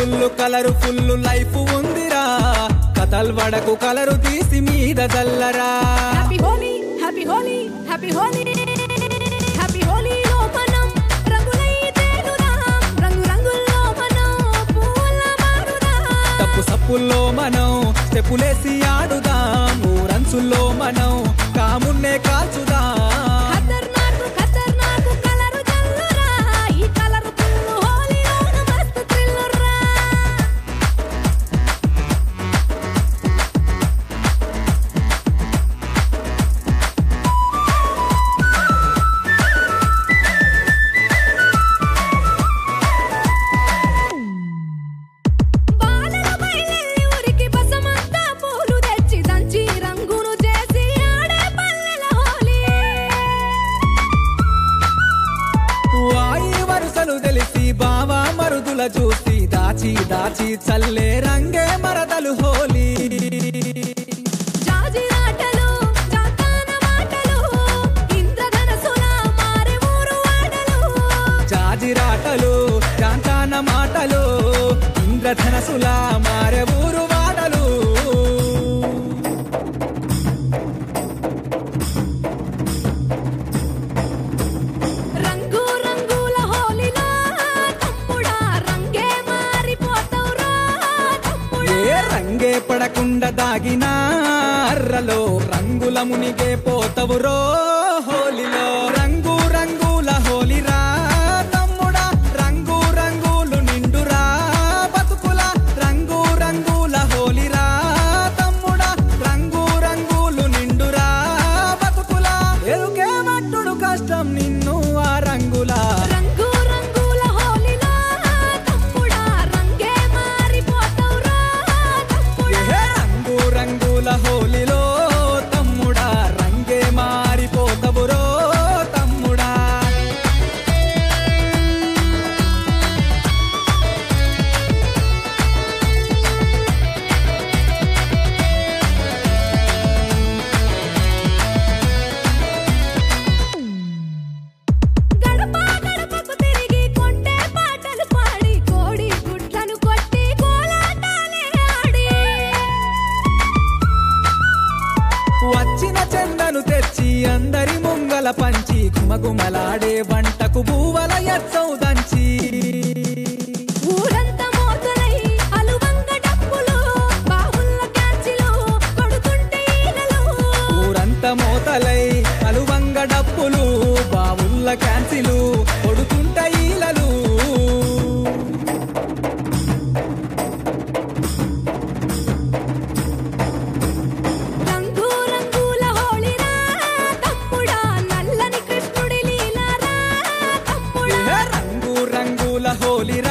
full colour full life ఉందిరా కథల్ వడకు colour తీసి మీద చల్లరా happy Holi happy Holi happy Holi happy Holi లో మనం రంగులై తేలుదాం రంగు రంగుల్లో మనం పూల మారుదాం తప్పు సప్పుల్లో మనం స్టెప్పులేసి ఆడుదాం ఊరంచుల్లో మనం కామున్నే కాల్చుదాం బావా మరుదుల చూసి దాచి దాచి చల్లే రంగే మరదలు హోలీ జాజిరాటలు జాతాన మాటలు ఇంద్రధనసులా మారే ఊరు వాడలు జాజిరాటలు జాతాన మాటలు ఇంద్రధనసులా మారే ఊరు వాడలు రంగే పడకుండా దాగినా అర్రలో రంగుల మునిగే పోతవురో హోలీలో రంగు రంగుల హోలీరా తమ్ముడా రంగు రంగులు నిండురా బతుకుల రంగు రంగుల హోలీరా తమ్ముడా రంగు రంగులు నిండురా బతుకుల ఎరుకే మట్టుడు కష్టం నిన్ను ఆ రంగుల హోలీలో తమ్ముడా రంగే మారిపోతవురో తమ్ముడా గడప గడపకు తిరిగి కొంటే పాటలు పాడి కోడి గుడ్లను కొట్టి కోలాటాలే ఆడి వచ్చిన చెందను తెచ్చి అందరి ముంగల పంచి గుమగుమలాడే వంటకు బూవల ఎచ్చౌదంచి ఊరంతా మోతలై అలువంగ డప్పులు బావుల్ల క్యాచిలు కొడుతుంటే ఈలలు ఊరంతా మోతలై అలువంగ డప్పులు బావుల్ల క్యాన్సిలు కొడుతుంట ఈలలు హోలీ